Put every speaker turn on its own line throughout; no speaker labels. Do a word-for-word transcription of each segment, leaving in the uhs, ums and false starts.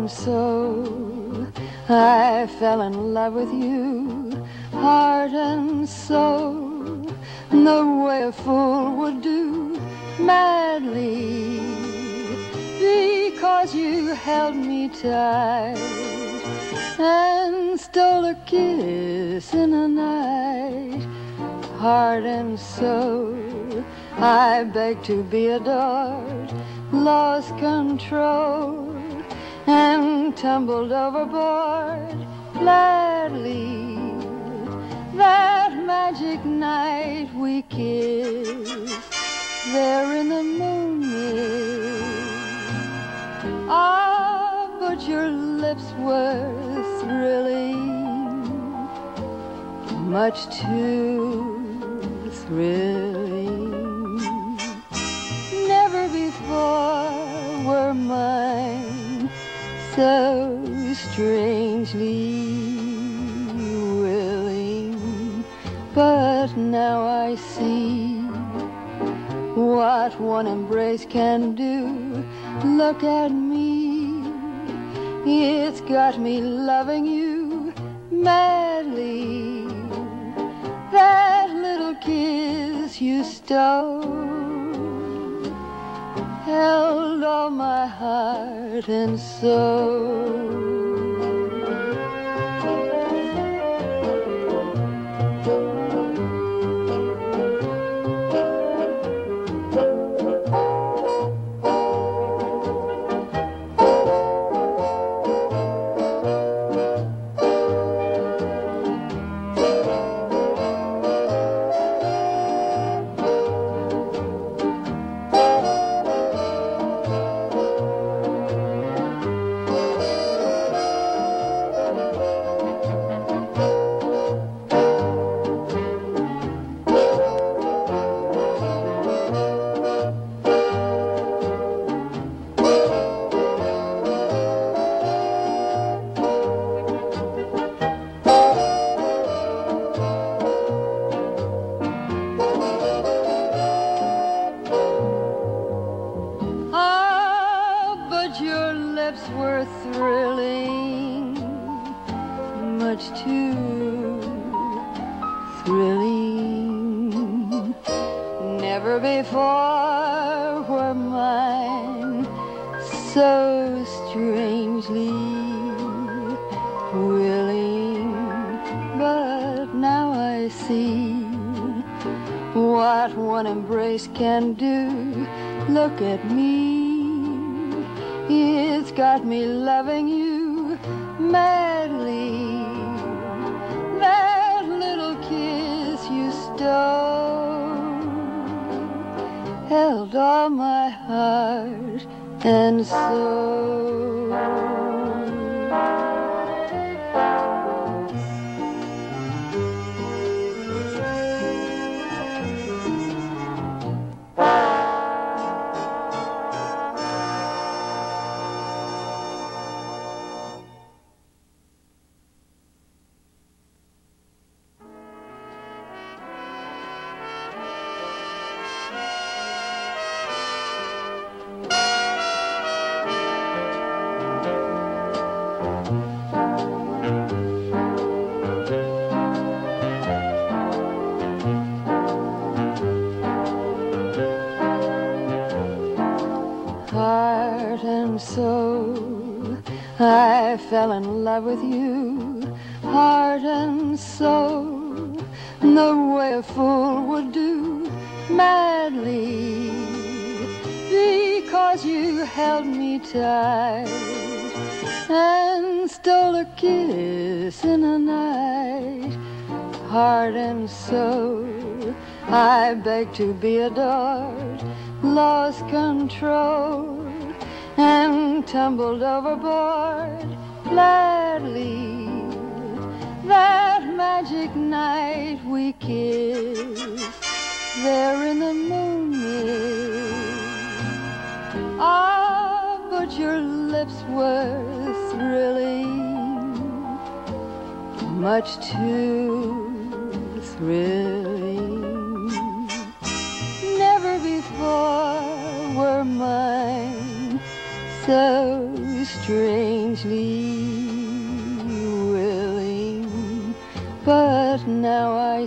and soul. I fell in love with you, heart and soul, the way a fool would do, madly, because you held me tight and stole a kiss in a night. Heart and soul, I begged to be adored, lost control, and tumbled overboard gladly. That magic night we kissed there in the moonlit. Ah, but your lips were thrilling, much too thrilling. Never before were mine so strangely willing, but now I see what one embrace can do. Look at me, it's got me loving you madly. That little kiss you stole held all my heart and soul. Were thrilling, much too thrilling. Never before were mine so strangely willing, but now I see what one embrace can do. Look at me, it's got me loving you madly. That little kiss you stole held all my heart and soul. Heart and soul, I fell in love with you, heart and soul, the way a fool would do, madly, because you held me tight and stole a kiss in a night. Heart and soul, I begged to be adored, lost control, and tumbled overboard gladly. That magic night we kissed there in the moonlit. Ah, but your lips were thrilling, much too thrilling. Never before were mine so strangely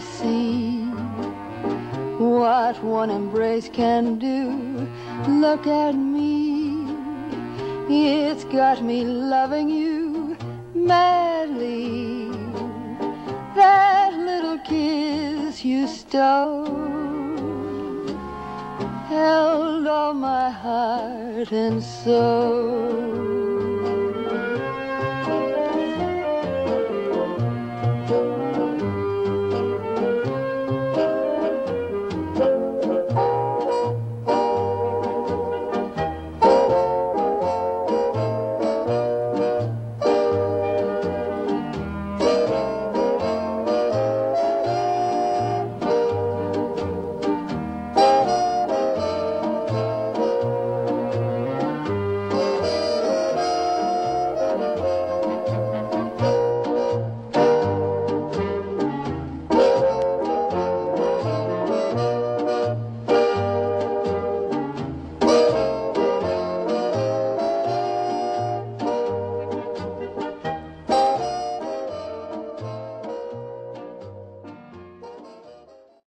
see what one embrace can do. Look at me, it's got me loving you madly. That little kiss you stole held all my heart and soul.